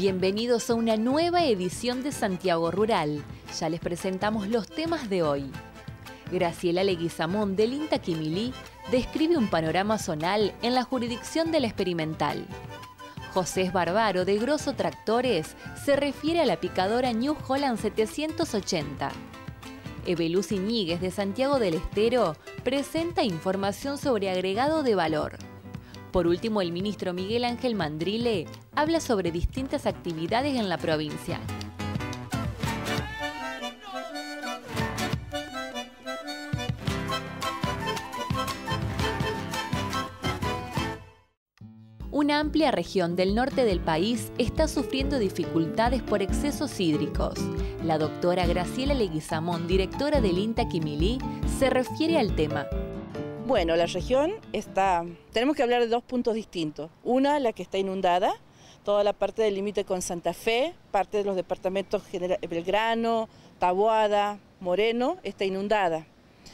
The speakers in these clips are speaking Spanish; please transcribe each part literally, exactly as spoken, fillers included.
Bienvenidos a una nueva edición de Santiago Rural. Ya les presentamos los temas de hoy. Graciela Leguizamón del INTA Quimilí describe un panorama zonal en la jurisdicción del Experimental. José Barbaro de Grosso Tractores se refiere a la picadora New Holland setecientos ochenta. Eveluz Iñiguez de Santiago del Estero presenta información sobre agregado de valor. Por último, el ministro Miguel Ángel Mandrile habla sobre distintas actividades en la provincia. Una amplia región del norte del país está sufriendo dificultades por excesos hídricos. La doctora Graciela Leguizamón, directora del INTA Quimilí, se refiere al tema. Bueno, la región está... Tenemos que hablar de dos puntos distintos. Una, la que está inundada, toda la parte del límite con Santa Fe, parte de los departamentos General Belgrano, Taboada, Moreno, está inundada.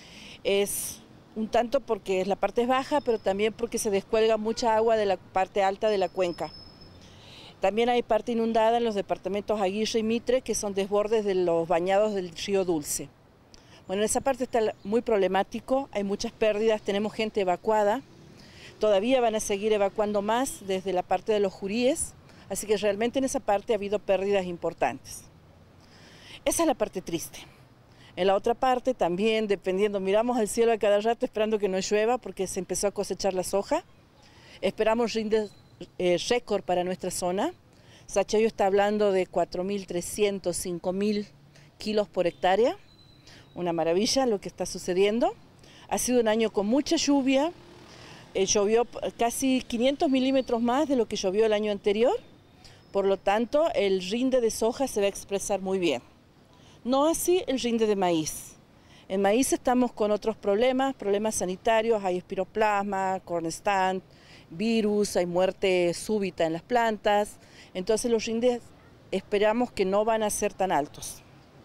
Es un tanto porque la parte es baja, pero también porque se descuelga mucha agua de la parte alta de la cuenca. También hay parte inundada en los departamentos Aguirre y Mitre, que son desbordes de los bañados del río Dulce. Bueno, esa parte está muy problemático, hay muchas pérdidas, tenemos gente evacuada, todavía van a seguir evacuando más desde la parte de los Juríes, así que realmente en esa parte ha habido pérdidas importantes. Esa es la parte triste. En la otra parte también, dependiendo, miramos al cielo a cada rato esperando que no llueva porque se empezó a cosechar la soja. Esperamos rindes eh, récord para nuestra zona. Sachayo está hablando de cuatro mil trescientos, cinco mil kilos por hectárea. Una maravilla lo que está sucediendo. Ha sido un año con mucha lluvia, eh, llovió casi quinientos milímetros más de lo que llovió el año anterior, por lo tanto el rinde de soja se va a expresar muy bien. No así el rinde de maíz. En maíz estamos con otros problemas, problemas sanitarios, hay espiroplasma, corn stand, virus, hay muerte súbita en las plantas, entonces los rindes esperamos que no van a ser tan altos.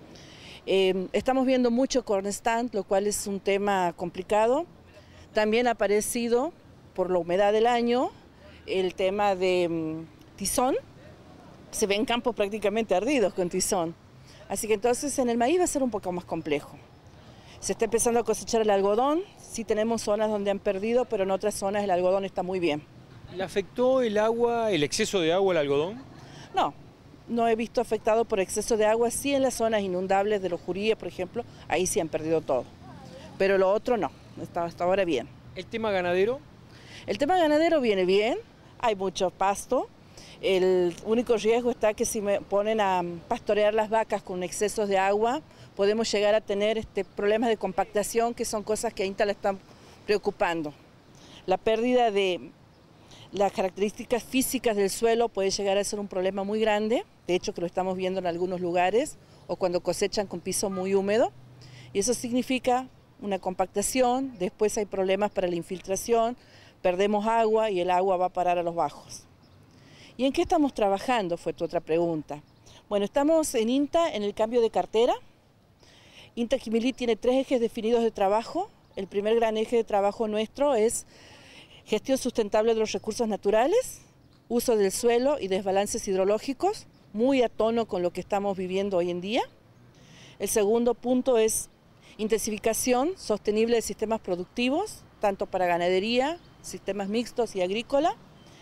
Eh, estamos viendo mucho corn stand, lo cual es un tema complicado. También ha aparecido, por la humedad del año, el tema de um, tizón. Se ven campos prácticamente ardidos con tizón. Así que entonces en el maíz va a ser un poco más complejo. Se está empezando a cosechar el algodón. Sí tenemos zonas donde han perdido, pero en otras zonas el algodón está muy bien. ¿Le afectó el agua, el exceso de agua al algodón? No. No he visto afectado por exceso de agua, sí en las zonas inundables de los Juríes, por ejemplo, ahí sí han perdido todo. Pero lo otro no, está hasta ahora bien. ¿El tema ganadero? El tema ganadero viene bien, hay mucho pasto. El único riesgo está que si me ponen a pastorear las vacas con excesos de agua, podemos llegar a tener este, problemas de compactación, que son cosas que a INTA le están preocupando. La pérdida de las características físicas del suelo puede llegar a ser un problema muy grande, de hecho que lo estamos viendo en algunos lugares, o cuando cosechan con piso muy húmedo, y eso significa una compactación, después hay problemas para la infiltración, perdemos agua y el agua va a parar a los bajos. ¿Y en qué estamos trabajando? Fue tu otra pregunta. Bueno, estamos en INTA en el cambio de cartera. INTA Quimilí tiene tres ejes definidos de trabajo. El primer gran eje de trabajo nuestro es gestión sustentable de los recursos naturales, uso del suelo y desbalances hidrológicos, muy a tono con lo que estamos viviendo hoy en día. El segundo punto es intensificación sostenible de sistemas productivos, tanto para ganadería, sistemas mixtos y agrícola.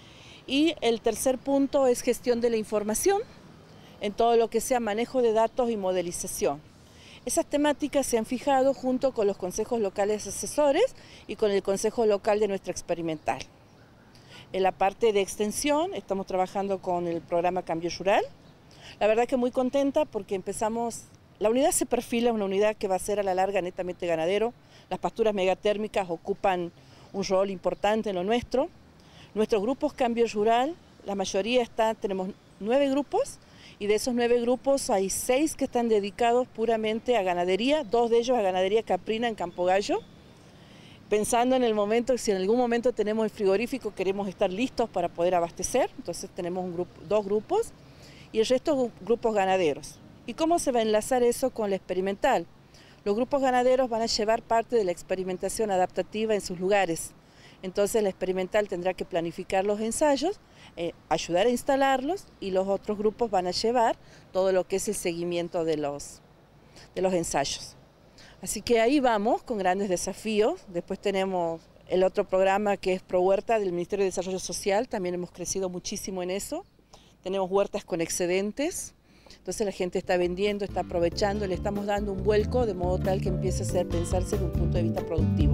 Y el tercer punto es gestión de la información, en todo lo que sea manejo de datos y modelización. Esas temáticas se han fijado junto con los consejos locales asesores y con el consejo local de nuestra experimental. En la parte de extensión estamos trabajando con el programa Cambio Rural. La verdad que muy contenta porque empezamos, la unidad se perfila, una unidad que va a ser a la larga netamente ganadero. Las pasturas megatérmicas ocupan un rol importante en lo nuestro. Nuestros grupos Cambio Rural, la mayoría está, tenemos nueve grupos, y de esos nueve grupos hay seis que están dedicados puramente a ganadería, dos de ellos a ganadería caprina en Campo Gallo, pensando en el momento, si en algún momento tenemos el frigorífico, queremos estar listos para poder abastecer, entonces tenemos un grupo, dos grupos, y el resto grupos ganaderos. ¿Y cómo se va a enlazar eso con la experimental? Los grupos ganaderos van a llevar parte de la experimentación adaptativa en sus lugares. Entonces la experimental tendrá que planificar los ensayos, eh, ayudar a instalarlos y los otros grupos van a llevar todo lo que es el seguimiento de los, de los ensayos. Así que ahí vamos con grandes desafíos. Después tenemos el otro programa que es Pro Huerta del Ministerio de Desarrollo Social, también hemos crecido muchísimo en eso. Tenemos huertas con excedentes, entonces la gente está vendiendo, está aprovechando, le estamos dando un vuelco de modo tal que empiece a hacer pensarse desde un punto de vista productivo.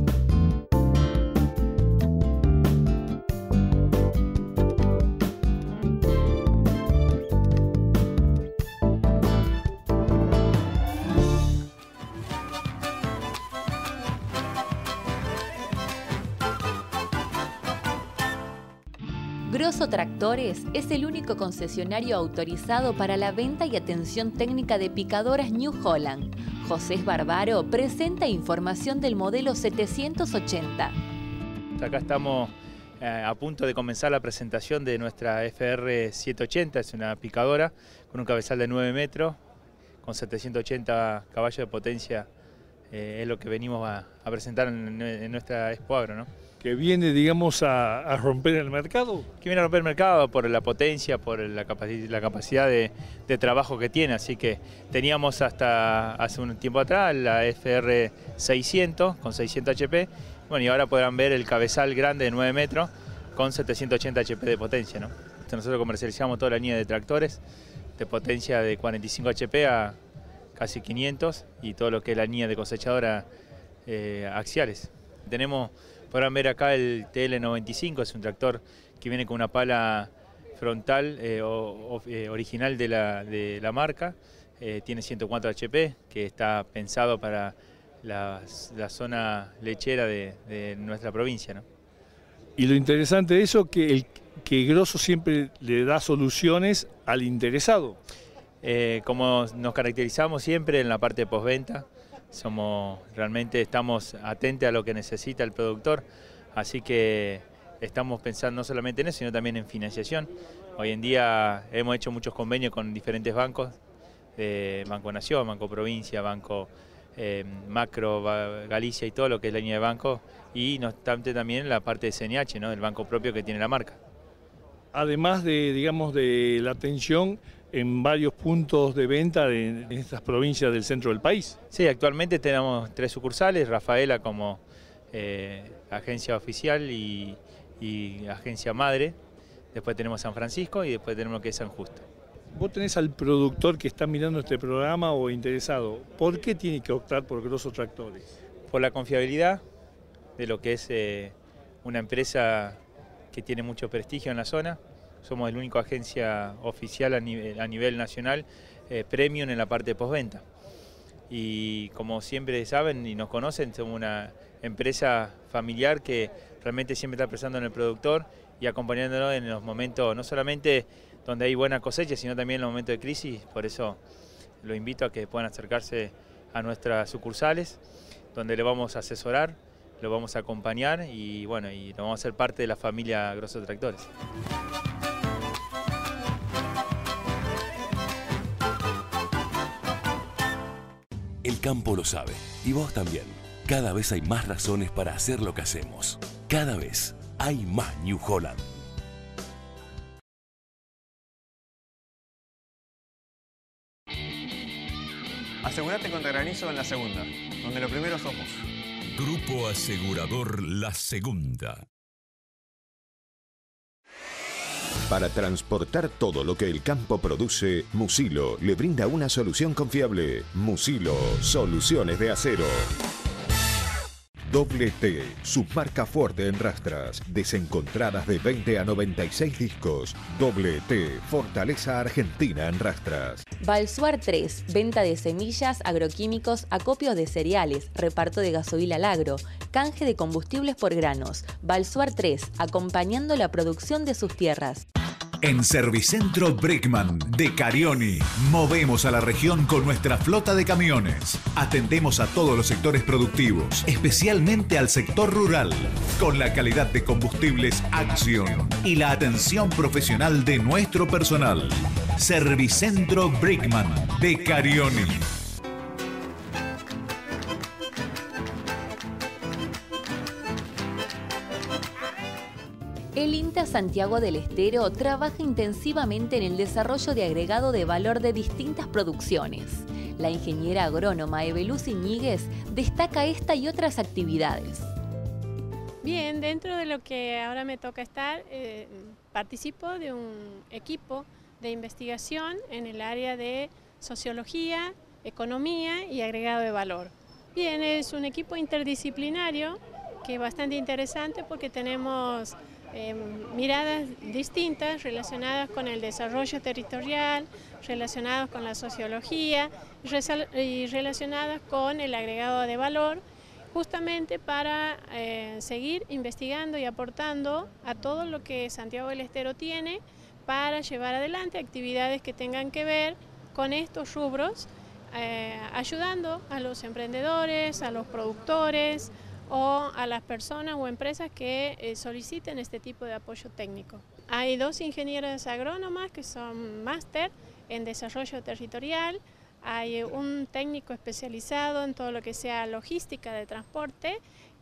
Grosso Tractores es el único concesionario autorizado para la venta y atención técnica de picadoras New Holland. José Barbaro presenta información del modelo setecientos ochenta. Acá estamos eh, a punto de comenzar la presentación de nuestra F R setecientos ochenta, es una picadora con un cabezal de nueve metros, con setecientos ochenta caballos de potencia, eh, es lo que venimos a, a presentar en, en nuestra Expo Agro, ¿no? Que viene, digamos, a, a romper el mercado. Que viene a romper el mercado por la potencia, por la, capaci la capacidad de, de trabajo que tiene, así que teníamos hasta hace un tiempo atrás la F R seiscientos con seiscientos H P, bueno, y ahora podrán ver el cabezal grande de nueve metros con setecientos ochenta H P de potencia, ¿no? Entonces nosotros comercializamos toda la línea de tractores de potencia de cuarenta y cinco H P a casi quinientos y todo lo que es la línea de cosechadora eh, axiales. Tenemos, podrán ver acá el T L noventa y cinco, es un tractor que viene con una pala frontal eh, o, o, eh, original de la, de la marca, eh, tiene ciento cuatro H P, que está pensado para la, la zona lechera de, de nuestra provincia, ¿no? Y lo interesante de eso es que, el, que Grosso siempre le da soluciones al interesado. Eh, como nos caracterizamos siempre en la parte de postventa, somos, realmente estamos atentos a lo que necesita el productor, así que estamos pensando no solamente en eso, sino también en financiación. Hoy en día hemos hecho muchos convenios con diferentes bancos, eh, Banco Nación, Banco Provincia, Banco eh, Macro, Galicia y todo lo que es la línea de banco, y no obstante también la parte de C N H, ¿no?, del banco propio que tiene la marca. Además de, digamos, de la atención en varios puntos de venta de, en estas provincias del centro del país. Sí, actualmente tenemos tres sucursales, Rafaela como eh, agencia oficial y, y agencia madre, después tenemos San Francisco y después tenemos lo que es San Justo. Vos tenés al productor que está mirando este programa o interesado, ¿por qué tiene que optar por Grosso Tractores? Por la confiabilidad de lo que es eh, una empresa que tiene mucho prestigio en la zona. Somos la única agencia oficial a nivel, a nivel nacional eh, premium en la parte de postventa. Y como siempre saben y nos conocen, somos una empresa familiar que realmente siempre está pensando en el productor y acompañándolo en los momentos, no solamente donde hay buena cosecha, sino también en los momentos de crisis. Por eso los invito a que puedan acercarse a nuestras sucursales, donde le vamos a asesorar, lo vamos a acompañar y bueno, y lo vamos a hacer parte de la familia Grosso Tractores. El campo lo sabe, y vos también. Cada vez hay más razones para hacer lo que hacemos. Cada vez hay más New Holland. Asegurate contra granizo en La Segunda, donde lo primero somos. Grupo Asegurador La Segunda. Para transportar todo lo que el campo produce, Musilo le brinda una solución confiable. Musilo, soluciones de acero. Doble T, submarca fuerte en rastras, desencontradas de veinte a noventa y seis discos. Doble T, fortaleza argentina en rastras. Balsuar tres, venta de semillas, agroquímicos, acopios de cereales, reparto de gasoil al agro, canje de combustibles por granos. Balsuar tres, acompañando la producción de sus tierras. En Servicentro Brickman de Carioni, movemos a la región con nuestra flota de camiones. Atendemos a todos los sectores productivos, especialmente al sector rural, con la calidad de combustibles Action y la atención profesional de nuestro personal. Servicentro Brickman de Carioni. El INTA Santiago del Estero trabaja intensivamente en el desarrollo de agregado de valor de distintas producciones. La ingeniera agrónoma Eveluz Iñiguez destaca esta y otras actividades. Bien, dentro de lo que ahora me toca estar, eh, participo de un equipo de investigación en el área de sociología, economía y agregado de valor. Bien, es un equipo interdisciplinario que es bastante interesante porque tenemos eh, miradas distintas relacionadas con el desarrollo territorial, relacionadas con la sociología y relacionadas con el agregado de valor, justamente para eh, seguir investigando y aportando a todo lo que Santiago del Estero tiene para llevar adelante actividades que tengan que ver con estos rubros, eh, ayudando a los emprendedores, a los productores o a las personas o empresas que eh, soliciten este tipo de apoyo técnico. Hay dos ingenieras agrónomas que son máster en desarrollo territorial. Hay un técnico especializado en todo lo que sea logística de transporte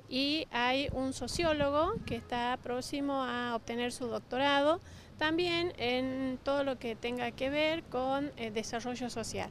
y hay un sociólogo que está próximo a obtener su doctorado, también en todo lo que tenga que ver con el desarrollo social.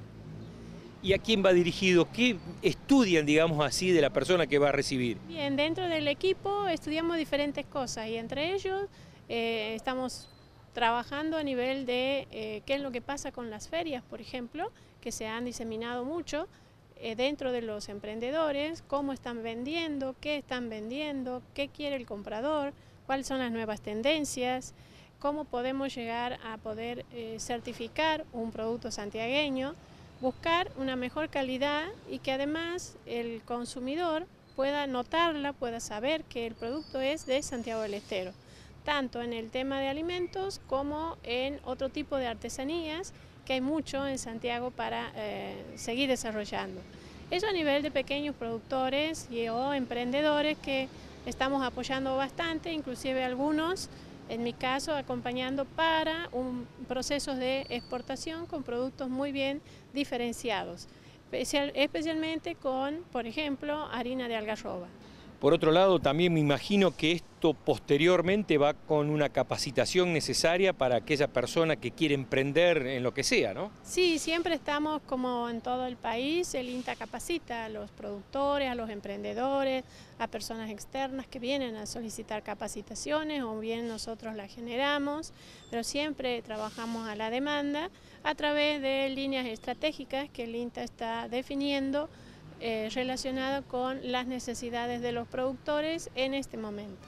¿Y a quién va dirigido? ¿Qué estudian, digamos así, de la persona que va a recibir? Bien, dentro del equipo estudiamos diferentes cosas y entre ellos eh, estamos trabajando a nivel de eh, qué es lo que pasa con las ferias, por ejemplo, que se han diseminado mucho eh, dentro de los emprendedores, cómo están vendiendo, qué están vendiendo, qué quiere el comprador, cuáles son las nuevas tendencias, cómo podemos llegar a poder eh, certificar un producto santiagueño, buscar una mejor calidad y que además el consumidor pueda notarla, pueda saber que el producto es de Santiago del Estero, tanto en el tema de alimentos como en otro tipo de artesanías, que hay mucho en Santiago para eh, seguir desarrollando. Eso a nivel de pequeños productores y o emprendedores que estamos apoyando bastante, inclusive algunos, en mi caso, acompañando para un procesos de exportación con productos muy bien diferenciados, especial, especialmente con, por ejemplo, harina de algarroba. Por otro lado, también me imagino que esto posteriormente va con una capacitación necesaria para aquella persona que quiere emprender en lo que sea, ¿no? Sí, siempre estamos como en todo el país, el INTA capacita a los productores, a los emprendedores, a personas externas que vienen a solicitar capacitaciones o bien nosotros las generamos, pero siempre trabajamos a la demanda a través de líneas estratégicas que el INTA está definiendo Eh, relacionado con las necesidades de los productores en este momento.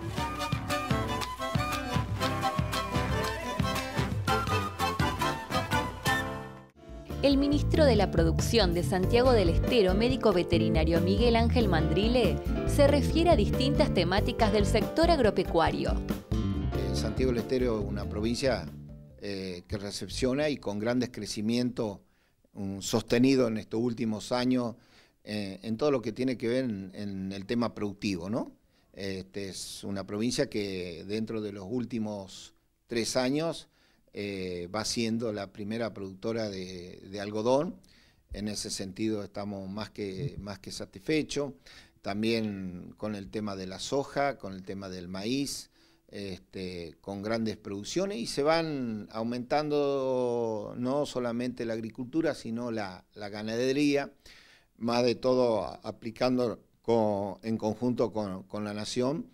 El ministro de la Producción de Santiago del Estero, médico veterinario Miguel Ángel Mandrile, se refiere a distintas temáticas del sector agropecuario. Santiago del Estero es una provincia eh, que recepciona y con grandes crecimientos um, sostenido en estos últimos años Eh, en todo lo que tiene que ver en, en el tema productivo, ¿no? Este, es una provincia que dentro de los últimos tres años eh, va siendo la primera productora de, de algodón. En ese sentido estamos más que, más que satisfechos. También con el tema de la soja, con el tema del maíz, este, con grandes producciones y se van aumentando no solamente la agricultura, sino la, la ganadería, más de todo aplicando con, en conjunto con, con la Nación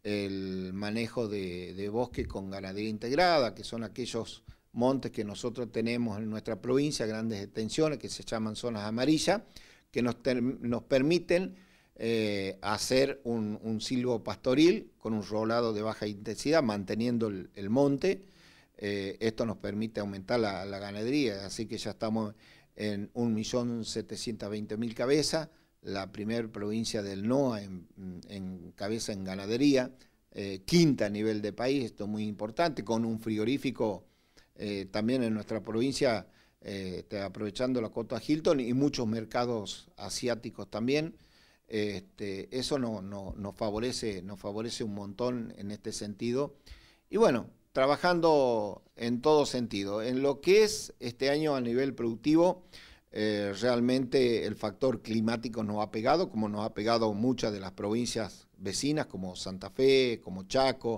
el manejo de, de bosque con ganadería integrada, que son aquellos montes que nosotros tenemos en nuestra provincia, grandes extensiones que se llaman zonas amarillas, que nos, ter, nos permiten eh, hacer un, un silvo pastoril con un rolado de baja intensidad, manteniendo el, el monte. Eh, esto nos permite aumentar la, la ganadería, así que ya estamos en un millón setecientos veinte mil cabezas, la primera provincia del N O A en, en cabeza en ganadería, eh, quinta a nivel de país, esto es muy importante, con un frigorífico eh, también en nuestra provincia, eh, aprovechando la cota Hilton y muchos mercados asiáticos también. Este, eso no, no, nos, favorece, nos favorece un montón en este sentido. Y bueno, trabajando en todo sentido. En lo que es este año a nivel productivo, eh, realmente el factor climático nos ha pegado, como nos ha pegado muchas de las provincias vecinas, como Santa Fe, como Chaco,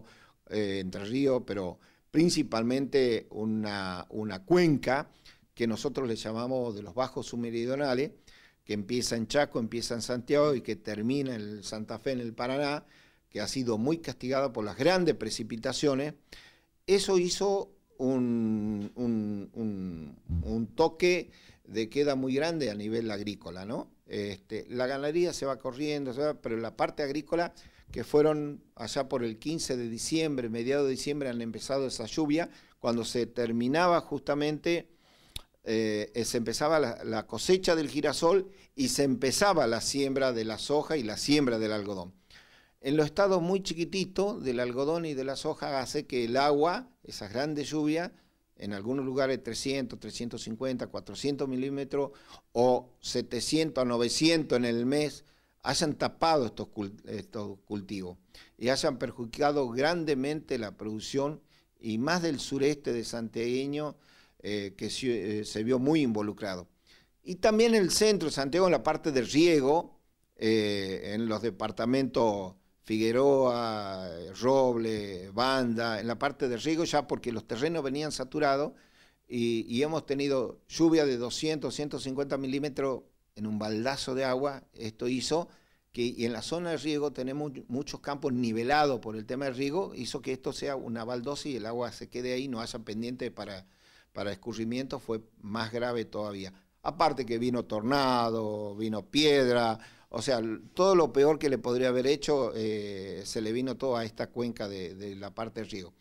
eh, Entre Ríos, pero principalmente una, una cuenca que nosotros le llamamos de los bajos submeridionales, que empieza en Chaco, empieza en Santiago y que termina en Santa Fe, en el Paraná, que ha sido muy castigada por las grandes precipitaciones. Eso hizo un, un, un, un toque de queda muy grande a nivel agrícola, ¿no? Este, la ganadería se va corriendo, se va, pero la parte agrícola, que fueron allá por el quince de diciembre, mediados de diciembre, han empezado esa lluvia, cuando se terminaba justamente, eh, se empezaba la, la cosecha del girasol y se empezaba la siembra de la soja y la siembra del algodón. En los estados muy chiquititos del algodón y de la soja hace que el agua, esas grandes lluvias, en algunos lugares trescientos, trescientos cincuenta, cuatrocientos milímetros o setecientos a novecientos en el mes, hayan tapado estos, estos cultivos y hayan perjudicado grandemente la producción, y más del sureste de santiagueño, eh, que se, eh, se vio muy involucrado. Y también el centro de Santiago, en la parte de riego, eh, en los departamentos Figueroa, Roble, Banda, en la parte de riego, ya porque los terrenos venían saturados y, y hemos tenido lluvia de doscientos, ciento cincuenta milímetros en un baldazo de agua. Esto hizo que, y en la zona de riego tenemos muchos campos nivelados por el tema del riego, hizo que esto sea una baldosa y el agua se quede ahí, no haya pendiente para, para escurrimiento, fue más grave todavía. Aparte que vino tornado, vino piedra, o sea, todo lo peor que le podría haber hecho, eh, se le vino todo a esta cuenca de, de la parte de riego.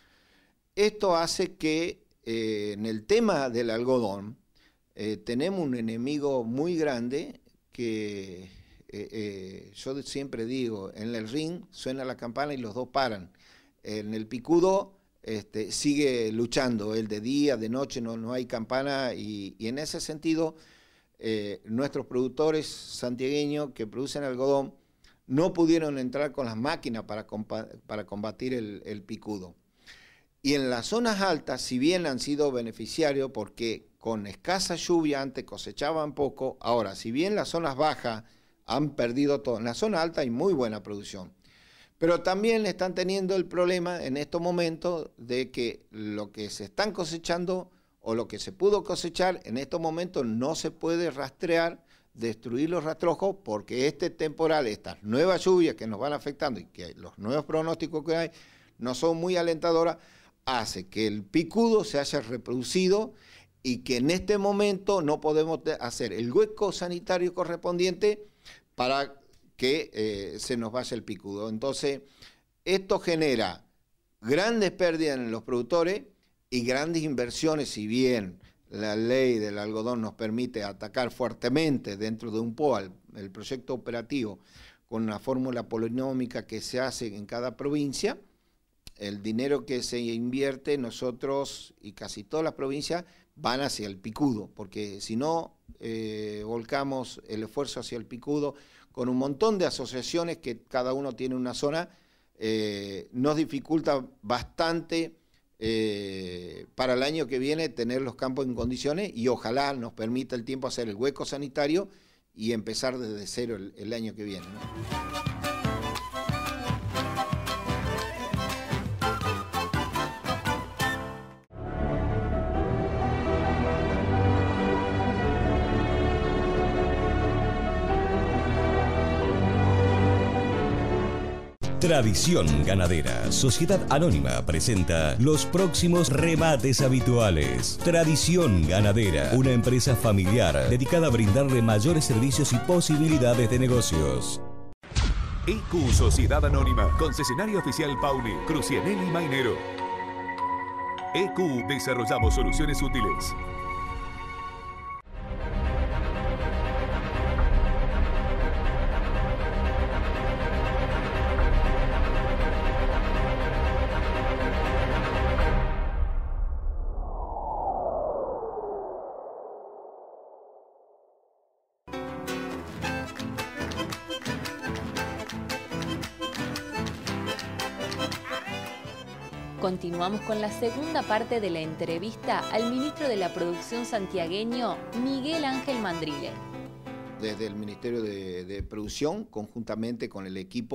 Esto hace que eh, en el tema del algodón eh, tenemos un enemigo muy grande que eh, eh, yo siempre digo, en el ring suena la campana y los dos paran. En el picudo este, sigue luchando, el de día, de noche, no, no hay campana, y, y en ese sentido eh, nuestros productores santiagueños que producen algodón no pudieron entrar con las máquinas para, para combatir el, el picudo. Y en las zonas altas, si bien han sido beneficiarios porque con escasa lluvia antes cosechaban poco, ahora si bien las zonas bajas han perdido todo, en la zona alta hay muy buena producción. Pero también están teniendo el problema en estos momentos de que lo que se están cosechando o lo que se pudo cosechar en estos momentos no se puede rastrear, destruir los rastrojos, porque este temporal, estas nuevas lluvias que nos van afectando y que los nuevos pronósticos que hay no son muy alentadoras, hace que el picudo se haya reproducido y que en este momento no podemos hacer el hueco sanitario correspondiente para que eh, se nos vaya el picudo. Entonces, esto genera grandes pérdidas en los productores y grandes inversiones, si bien la ley del algodón nos permite atacar fuertemente dentro de un P O A, el, el proyecto operativo, con una fórmula polinómica que se hace en cada provincia, el dinero que se invierte, nosotros y casi todas las provincias van hacia el picudo, porque si no eh, volcamos el esfuerzo hacia el picudo con un montón de asociaciones que cada uno tiene una zona, eh, nos dificulta bastante eh, para el año que viene tener los campos en condiciones, y ojalá nos permita el tiempo hacer el hueco sanitario y empezar desde cero el, el año que viene, ¿no? Tradición Ganadera, Sociedad Anónima, presenta los próximos remates habituales. Tradición Ganadera, una empresa familiar dedicada a brindarle mayores servicios y posibilidades de negocios. E Q Sociedad Anónima, concesionario oficial Pauli, Crucianelli Mainero. E Q, desarrollamos soluciones útiles. Continuamos con la segunda parte de la entrevista al ministro de la Producción santiagueño, Miguel Ángel Mandrile. Desde el Ministerio de, de Producción, conjuntamente con el equipo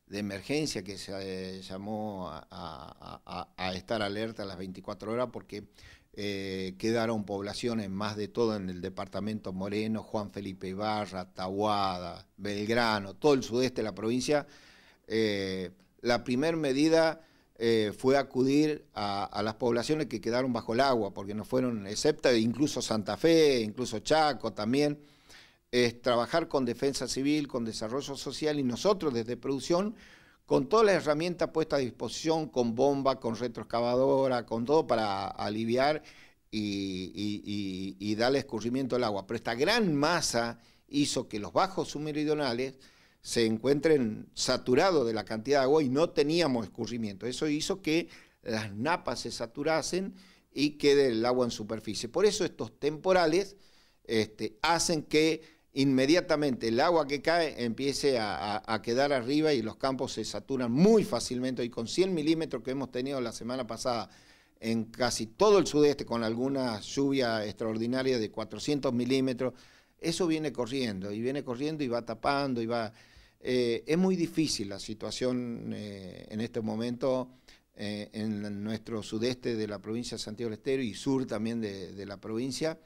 de emergencia que se eh, llamó a, a, a, a estar alerta a las veinticuatro horas porque eh, quedaron poblaciones más de todo en el departamento Moreno, Juan Felipe Ibarra, Tahuada, Belgrano, todo el sudeste de la provincia. Eh, la primera medida eh, fue acudir a, a las poblaciones que quedaron bajo el agua, porque no fueron, excepto incluso Santa Fe, incluso Chaco también, es trabajar con defensa civil, con desarrollo social y nosotros desde producción con todas las herramientas puestas a disposición, con bomba, con retroexcavadora, con todo para aliviar y, y, y, y darle escurrimiento al agua. Pero esta gran masa hizo que los bajos submeridionales se encuentren saturados de la cantidad de agua y no teníamos escurrimiento. Eso hizo que las napas se saturasen y quede el agua en superficie. Por eso estos temporales este, hacen que inmediatamente el agua que cae empiece a, a, a quedar arriba y los campos se saturan muy fácilmente. Y con cien milímetros que hemos tenido la semana pasada en casi todo el sudeste, con alguna lluvia extraordinaria de cuatrocientos milímetros, eso viene corriendo y viene corriendo y va tapando y va... Eh, es muy difícil la situación eh, en este momento eh, en nuestro sudeste de la provincia de Santiago del Estero y sur también de, de la provincia.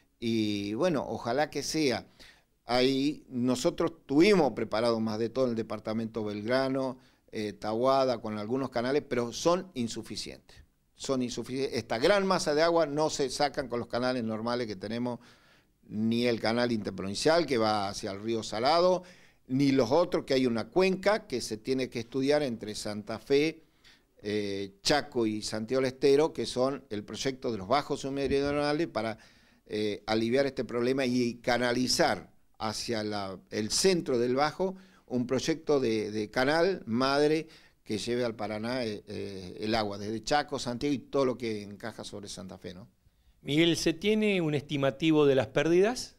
Y bueno, ojalá que sea. Ahí nosotros tuvimos preparado más de todo el departamento Belgrano, eh, Tahuada, con algunos canales, pero son insuficientes. Son insuficientes. Esta gran masa de agua no se sacan con los canales normales que tenemos, ni el canal interprovincial que va hacia el río Salado, ni los otros, que hay una cuenca que se tiene que estudiar entre Santa Fe, eh, Chaco y Santiago del Estero, que son el proyecto de los bajos submeridionales para eh, aliviar este problema y canalizar hacia la, el centro del Bajo, un proyecto de, de canal madre que lleve al Paraná eh, eh, el agua, desde Chaco, Santiago y todo lo que encaja sobre Santa Fe, ¿no? Miguel, ¿se tiene un estimativo de las pérdidas?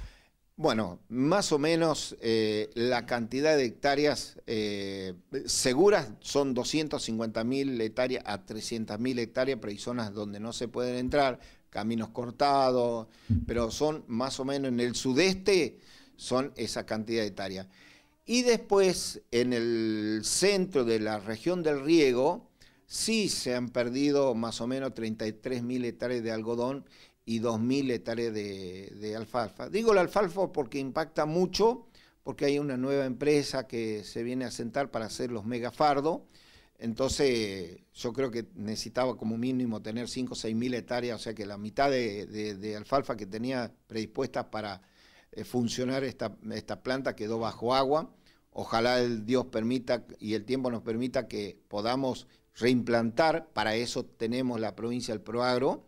Bueno, más o menos eh, la cantidad de hectáreas eh, seguras son doscientas cincuenta mil hectáreas a trescientas mil hectáreas, pero hay zonas donde no se pueden entrar, caminos cortados, pero son más o menos en el sudeste, son esa cantidad de hectáreas. Y después, en el centro de la región del riego, sí se han perdido más o menos treinta y tres mil hectáreas de algodón y dos mil hectáreas de, de alfalfa. Digo la alfalfa porque impacta mucho, porque hay una nueva empresa que se viene a sentar para hacer los megafardos. Entonces yo creo que necesitaba como mínimo tener cinco o seis mil hectáreas, o sea que la mitad de, de, de alfalfa que tenía predispuesta para eh, funcionar esta, esta planta quedó bajo agua. Ojalá el Dios permita y el tiempo nos permita que podamos reimplantar. Para eso tenemos la provincia del Proagro,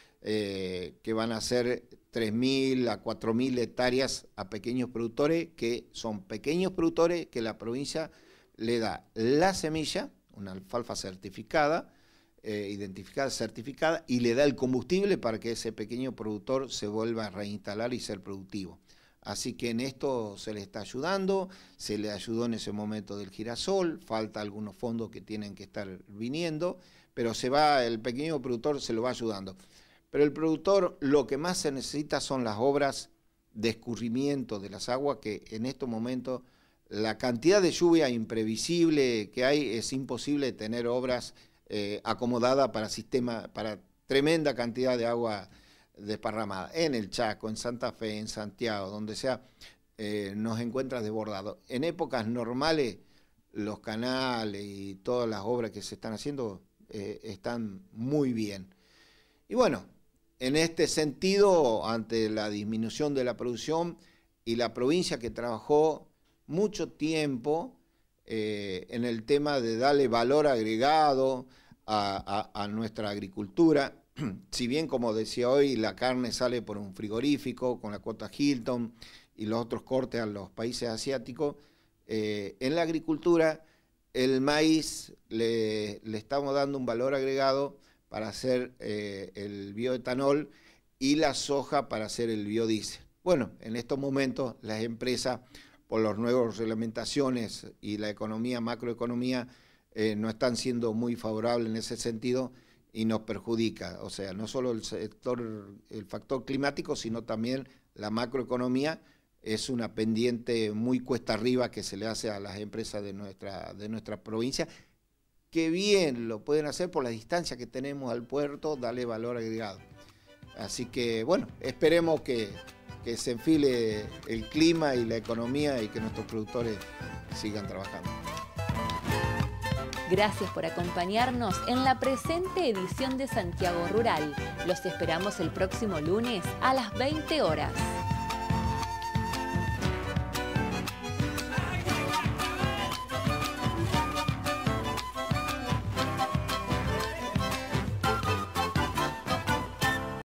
eh, que van a ser tres mil a cuatro mil hectáreas a pequeños productores, que son pequeños productores que la provincia le da la semilla, una alfalfa certificada, eh, identificada, certificada, y le da el combustible para que ese pequeño productor se vuelva a reinstalar y ser productivo. Así que en esto se le está ayudando, se le ayudó en ese momento del girasol, falta algunos fondos que tienen que estar viniendo, pero se va, el pequeño productor se lo va ayudando. Pero el productor, lo que más se necesita son las obras de escurrimiento de las aguas, que en estos momentos la cantidad de lluvia imprevisible que hay, es imposible tener obras eh, acomodadas para sistema, para tremenda cantidad de agua desparramada. En el Chaco, en Santa Fe, en Santiago, donde sea, eh, nos encuentras desbordados. En épocas normales, los canales y todas las obras que se están haciendo eh, están muy bien. Y bueno, en este sentido, ante la disminución de la producción y la provincia que trabajó mucho tiempo eh, en el tema de darle valor agregado a, a, a nuestra agricultura, si bien, como decía hoy, la carne sale por un frigorífico con la cuota Hilton y los otros cortes a los países asiáticos, eh, en la agricultura el maíz le, le estamos dando un valor agregado para hacer eh, el bioetanol y la soja para hacer el biodiesel. Bueno, en estos momentos las empresas, por las nuevas reglamentaciones y la economía, macroeconomía, eh, no están siendo muy favorables en ese sentido y nos perjudica. O sea, no solo el sector, el factor climático, sino también la macroeconomía es una pendiente muy cuesta arriba que se le hace a las empresas de nuestra, de nuestra provincia, que bien lo pueden hacer por la distancia que tenemos al puerto, darle valor agregado. Así que bueno, esperemos que, que se enfile el clima y la economía y que nuestros productores sigan trabajando. Gracias por acompañarnos en la presente edición de Santiago Rural. Los esperamos el próximo lunes a las veinte horas.